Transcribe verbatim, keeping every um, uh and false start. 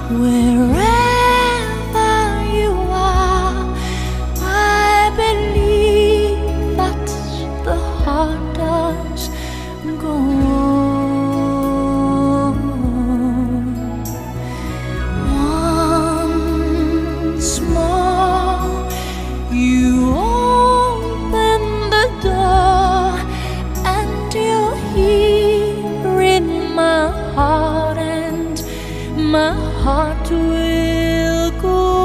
Wherever you are, I believe that the heart does go on. Once more, you open the door, and you're here in my heart, and my heart will go